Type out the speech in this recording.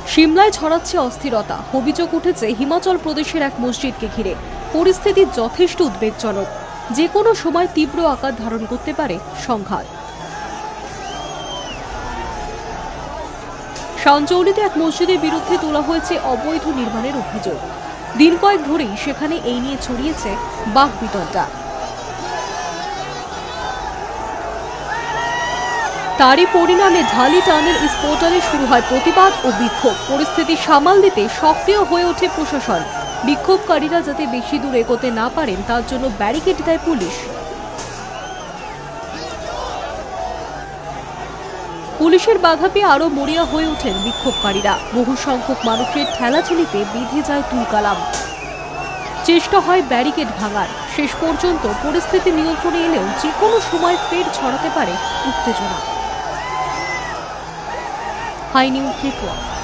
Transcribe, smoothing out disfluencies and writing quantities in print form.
সিমলায় ছড়াচ্ছে অস্থিরতা। অভিযোগ উঠেছে হিমাচল প্রদেশের এক মসজিদকে ঘিরে। পরিস্থিতি যথেষ্ট উদ্বেগজনক। যে কোনো সময় তীব্র আকার ধারণ করতে পারে সংঘাত। সানচৌলিতে এক মসজিদের বিরুদ্ধে তোলা হয়েছে অবৈধ নির্মাণের অভিযোগ। দিন কয়েক ধরেই সেখানে এই নিয়ে ছড়িয়েছে বাকবিতণ্ডা। তারই পরিণামে ঢালি টানেল ইস্পোর্টালে শুরু হয় প্রতিবাদ ও বিক্ষোভ। পরিস্থিতি সামাল দিতে সক্রিয় হয়ে ওঠে প্রশাসন। বিক্ষোভকারীরা যাতে বেশি দূর এগোতে না পারেন তার জন্য ব্যারিকেড দেয় পুলিশ। পুলিশের বাধা পেয়ে আরও মরিয়া হয়ে ওঠেন বিক্ষোভকারীরা। বহু সংখ্যক মানুষের ঠেলাঠেলিতে বেঁধে যায় তুলকালাম। চেষ্টা হয় ব্যারিকেড ভাঙার। শেষ পর্যন্ত পরিস্থিতি নিয়ন্ত্রণে এলেও যে কোনো সময় ফের ছড়াতে পারে উত্তেজনা। Hi news network.